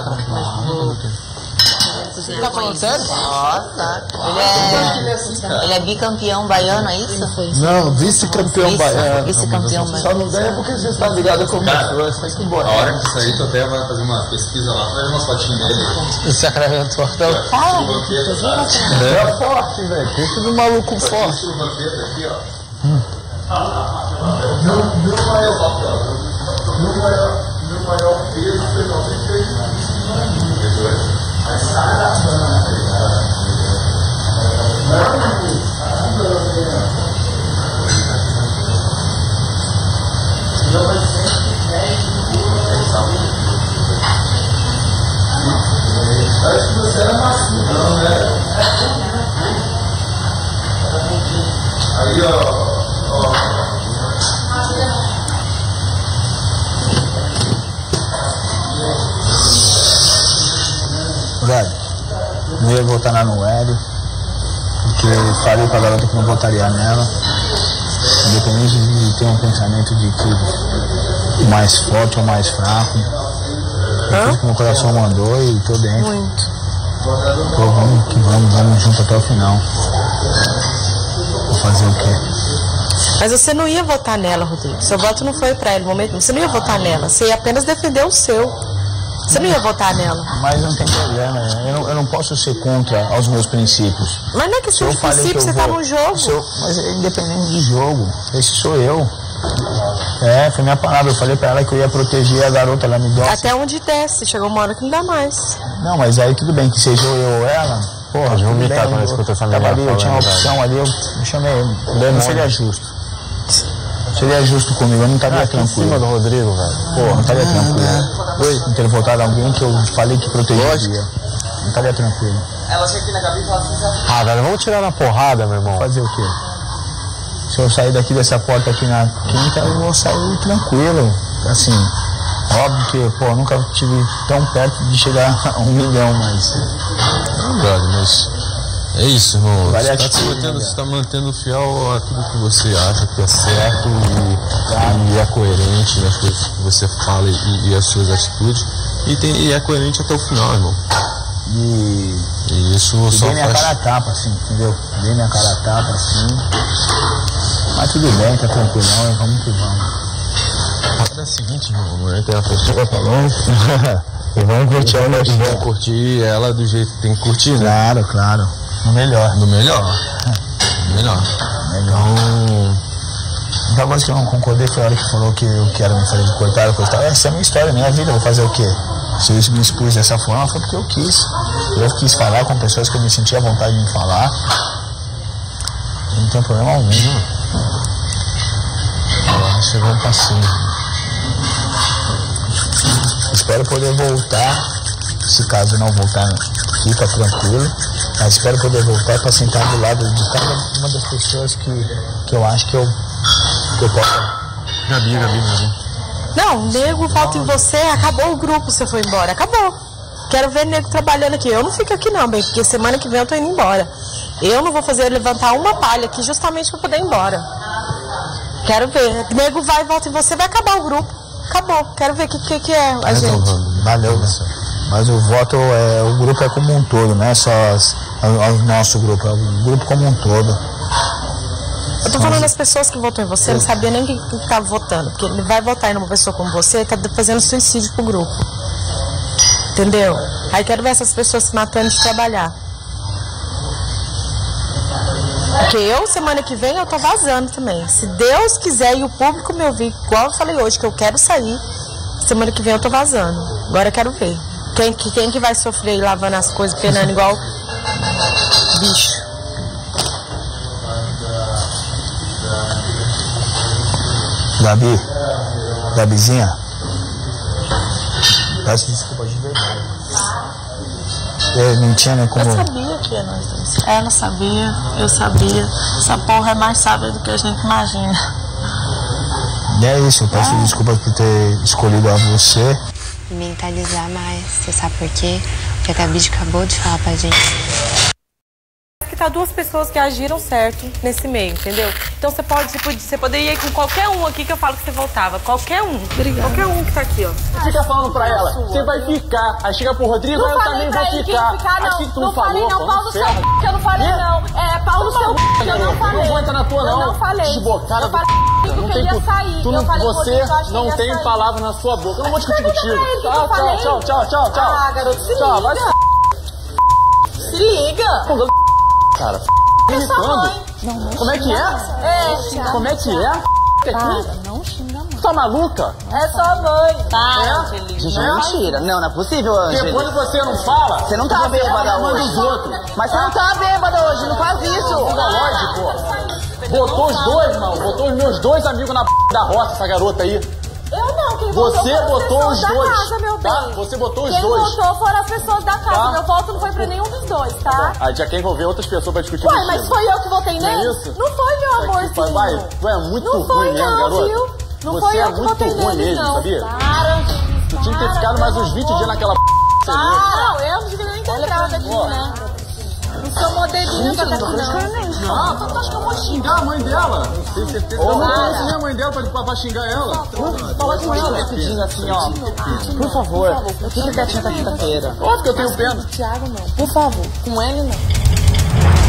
Tá falando sério? Nossa, ele é bicampeão baiano, é isso? Não, vice-campeão baiano. Vice-campeão Só baiano. não ganha porque você está ligado com pessoas, tem que ir embora. A hora que sair, tu até vai fazer uma pesquisa lá, faz umas fotinhas dele. O Sacramento então. É forte, velho. Pensa no maluco forte. Meu maior peso foi 93 quilos. Acho que você era macio, não, né? Aí, ó. Velho, não ia votar na Noelle, porque falei pra garota que não votaria nela, independente de ter um pensamento de que o mais forte ou mais fraco. Tudo que meu coração mandou e tô dentro. Muito. Pô, vamos junto até o final. Vou fazer o quê? Mas você não ia votar nela, Rodrigo. Seu voto não foi pra ela no momento. Você não ia votar nela. Você ia apenas defender o seu. Você não ia votar nela. Mas não tem problema. Eu não posso ser contra aos meus princípios. Mas não é questão de princípio, você tá no jogo. Mas é independente de jogo. Esse sou eu. É, foi minha palavra. Eu falei pra ela que eu ia proteger a garota, ela me deu. Até onde desce. Chegou uma hora que não dá mais. Não, mas aí tudo bem, que seja eu ou ela. Porra, pode vomitar quando escuta a família ali, eu tinha uma opção ali, eu chamei. Não seria justo. Seria justo comigo, eu não estaria tranquilo. Em cima do Rodrigo, velho. Porra, não estaria tranquilo. Não ter votado alguém que eu falei que protegia. Não estaria tranquilo. Ela chega aqui na cabeça e fala assim, Ah, velho, vamos tirar na porrada, meu irmão. Fazer o quê? Se eu sair daqui dessa porta aqui na quinta, eu vou sair tranquilo. Assim, óbvio que, pô, nunca estive tão perto de chegar a 1 milhão, mas... Verdade, mas é isso, irmão. Vale Você tá mantendo fiel àquilo que você acha que é certo e é coerente nas coisas que você fala e as suas atitudes. E é coerente até o final, irmão. E isso só dei minha faz... cara a tapa, assim, entendeu? Dei minha cara a tapa, assim. Mas tudo bem, tá tranquilão, vamos que vamos. É o seguinte, irmão, amanhã tem a festival pra nós. E vamos curtir ela, vamos curtir ela do jeito que tem que curtir, né? Claro, claro. No melhor. No melhor. No melhor. Então... Uma coisa que eu não concordei foi a hora que falou que eu quero me fazer de coitado, coisa tal. Essa é a minha história, minha vida, eu vou fazer o quê? Se eu me expus dessa forma foi porque eu quis. Eu quis falar com pessoas que eu me sentia à vontade de me falar. Não tem problema algum. Agora chegou um passinho. Espero poder voltar. Se caso não voltar, fica tranquilo. Mas espero poder voltar para sentar do lado de cada uma das pessoas que eu acho que eu posso. Gabi. Não, nego, falta em você. Acabou o grupo, você foi embora. Acabou. Quero ver nego trabalhando aqui. Eu não fico aqui não, bem, porque semana que vem eu tô indo embora. Eu não vou fazer levantar uma palha aqui justamente para poder ir embora. Quero ver. Nego vai e volta em você, vai acabar o grupo. Acabou. Quero ver o que é a gente. Valeu, mas o voto o grupo é como um todo, não é só o nosso grupo, é o grupo como um todo. Eu tô falando das pessoas que votam em você, não sabia nem quem tá votando, porque ele vai votar em uma pessoa como você, tá fazendo suicídio pro grupo. Entendeu? Aí quero ver essas pessoas se matando de trabalhar. Porque eu, semana que vem, eu tô vazando também. Se Deus quiser e o público me ouvir, igual eu falei hoje, que eu quero sair, semana que vem eu tô vazando. Agora eu quero ver. Quem que vai sofrer aí lavando as coisas, penando igual bicho? Gabizinha, peço desculpa de verdade. Eu não tinha nem como... Eu sabia que ia nós dois. Ela sabia, eu sabia. Essa porra é mais sábia do que a gente imagina. E é isso, eu peço desculpa por ter escolhido a você. Mentalizar mais, você sabe por quê? Porque a Gabi acabou de falar pra gente. Que tá citar duas pessoas que agiram certo nesse meio, entendeu? Então você poderia ir com qualquer um aqui que eu falo que você voltava. Qualquer um. Obrigada. Qualquer um que tá aqui, ó. Fica falando pra ela, você vai ficar. Aí chega pro Rodrigo, eu também vou ficar. Não, Aqui tu não falei falou, não, Paulo no seu que eu não falei não. É, Paulo no seu que eu não falei. Não vou entrar na tua não. Eu não falei. Desbocada eu falei não que tem ia sair. tu eu falei você que não tem sair. palavra na sua boca. Eu não vou discutir contigo. Tchau, Tchau, tchau, tchau, tchau. Ah, garoto, se tchau, liga. vai se liga. Cara, Eu sou mãe. como é que é? Como é que é? Não xinga, mãe. Tá maluca? É sua mãe. Para, Felipe. Gente, é mentira. Não é possível, Ângela. Depois você não fala. Você não tá bêbada hoje. Mas você não tá bêbada hoje, não faz isso. Lógico. Botou os dois, irmão. Botou os meus dois amigos na da roça, essa garota aí. Eu não, quem Você botou os dois. Casa, meu bem. Tá? Você botou os quem dois. Quem votou foram as pessoas da casa. Tá? Meu voto não foi pra nenhum dos dois, tá? Aí já quem envolver outras pessoas pra discutir Ué, mas foi eu que votei nele? É isso? Não foi, meu amorzinho. Vai, tu é muito não ruim foi, mesmo, não, garota. viu? Não Você foi é eu que muito votei ruim nele, mesmo, não. sabia? Para, Tu tinha que ter ficado mais uns 20 dias naquela Não, eu não devia nem ter entrado aqui, né? Não sou modelinho pra aqui, não. Ah, tu acha que eu vou xingar a mãe dela? Não sei certeza. Eu não conheço nem a mãe dela pra xingar ela. Fala com ela, pedindo assim, ó. Por favor, fica quietinha até quinta-feira. Óbvio que eu tenho pena. Thiago, não. Por favor, com ele, não.